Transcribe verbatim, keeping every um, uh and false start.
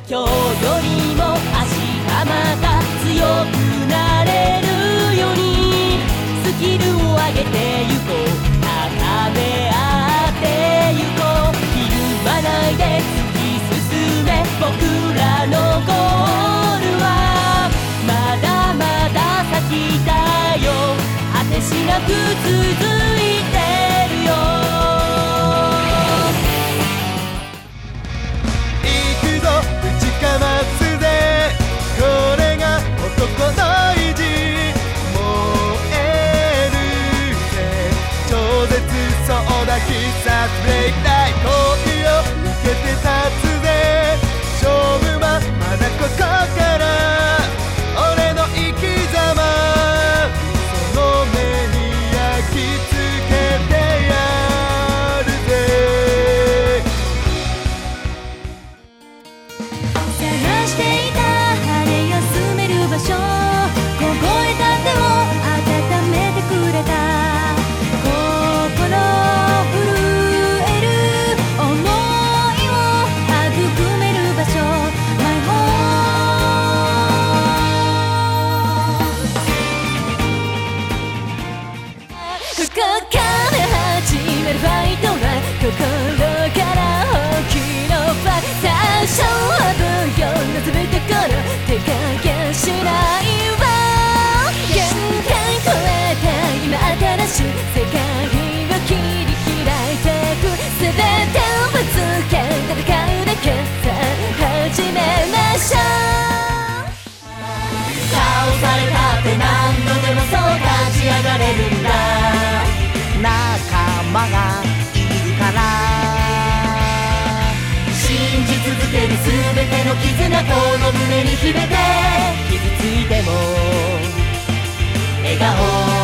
今日よりも明日また強くなれるようにスキルを上げてゆこう高め合ってゆこうひるまないで突き進め僕らのゴールはまだまだ先だよ果てしなく続いてるよ行くぞ打ちかますぜこれが男の意地燃えるぜ超絶そうだ必殺ブレイク大恋を受けて立つぜ勝負はまだここから俺の生き様その目に焼き付けてやるぜ探していた晴れ休める場所凍えた手を温めてくれた心震える想いを育める場所 My home ここから始めるファイトは心から本気のファイト最初は不要望むところ手加減しないわ限界超えた今新しい世界を切り開いてく全てをぶつけ戦うだけさあ始めましょう倒されたって何度でもそう立ち上がれるんだ仲間がいるから信じ続ける全ての絆この胸に秘めて傷ついても笑顔